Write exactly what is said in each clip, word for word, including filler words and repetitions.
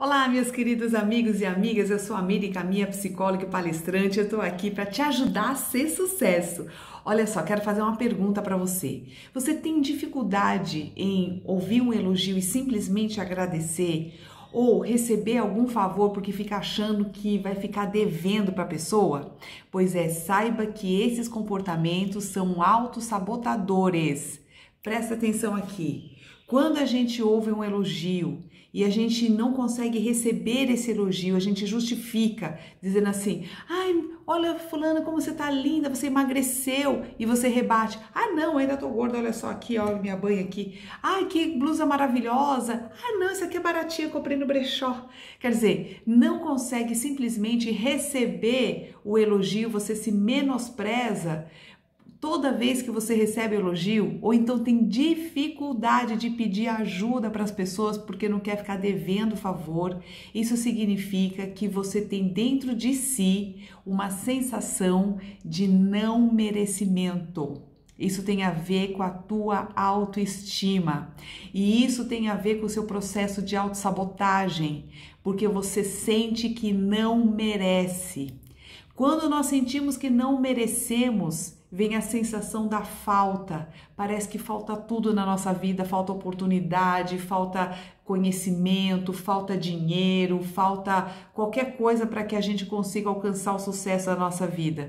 Olá, meus queridos amigos e amigas, eu sou a Mirica, minha psicóloga e palestrante, eu estou aqui para te ajudar a ser sucesso. Olha só, quero fazer uma pergunta para você. Você tem dificuldade em ouvir um elogio e simplesmente agradecer? Ou receber algum favor porque fica achando que vai ficar devendo para a pessoa? Pois é, saiba que esses comportamentos são autossabotadores. Presta atenção aqui. Quando a gente ouve um elogio e a gente não consegue receber esse elogio, a gente justifica, dizendo assim: ai, olha fulana como você tá linda, você emagreceu, e você rebate: ah não, ainda tô gorda, olha só aqui, olha minha banha aqui, ai que blusa maravilhosa, ah não, essa aqui é baratinha, comprei no brechó. Quer dizer, não consegue simplesmente receber o elogio, você se menospreza toda vez que você recebe elogio, ou então tem dificuldade de pedir ajuda para as pessoas porque não quer ficar devendo favor. Isso significa que você tem dentro de si uma sensação de não merecimento. Isso tem a ver com a tua autoestima e isso tem a ver com o seu processo de autossabotagem, porque você sente que não merece. Quando nós sentimos que não merecemos, vem a sensação da falta. Parece que falta tudo na nossa vida, falta oportunidade, falta conhecimento, falta dinheiro, falta qualquer coisa para que a gente consiga alcançar o sucesso da nossa vida.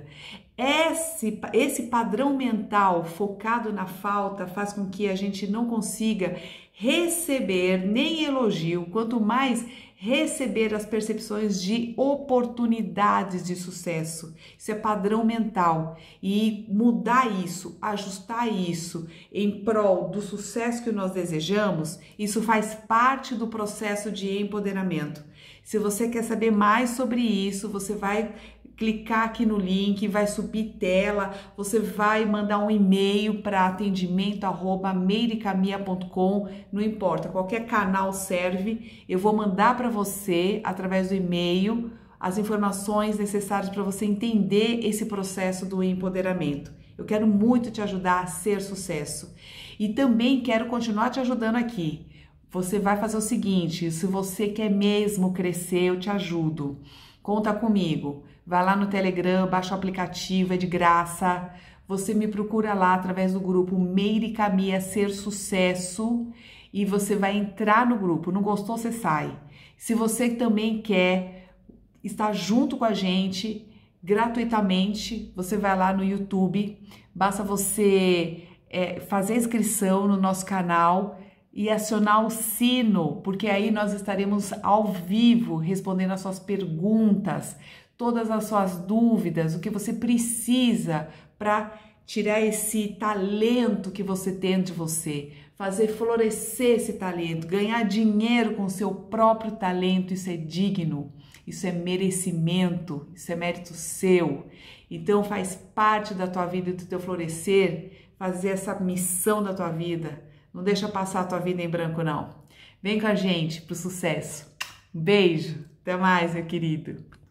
Esse, esse padrão mental focado na falta faz com que a gente não consiga receber nem elogio, quanto mais receber as percepções de oportunidades de sucesso. Isso é padrão mental, e mudar isso, ajustar isso em prol do sucesso que nós desejamos, isso faz parte do processo de empoderamento. Se você quer saber mais sobre isso, você vai clicar aqui no link, vai subir tela, você vai mandar um e-mail para atendimento arroba meiricamia ponto com, não importa, qualquer canal serve, eu vou mandar para você, através do e-mail, as informações necessárias para você entender esse processo do empoderamento. Eu quero muito te ajudar a ser sucesso e também quero continuar te ajudando aqui. Você vai fazer o seguinte: se você quer mesmo crescer, eu te ajudo. Conta comigo. Vai lá no Telegram, baixa o aplicativo, é de graça. Você me procura lá através do grupo Meiricamia Ser Sucesso e você vai entrar no grupo. Não gostou, você sai. Se você também quer estar junto com a gente gratuitamente, você vai lá no YouTube. Basta você é, fazer a inscrição no nosso canal e acionar o sino, porque aí nós estaremos ao vivo respondendo as suas perguntas, todas as suas dúvidas, o que você precisa para tirar esse talento que você tem de você, fazer florescer esse talento, ganhar dinheiro com o seu próprio talento. Isso é digno, isso é merecimento, isso é mérito seu. Então faz parte da tua vida e do teu florescer, fazer essa missão da tua vida. Não deixa passar a tua vida em branco, não. Vem com a gente pro sucesso. Um beijo. Até mais, meu querido.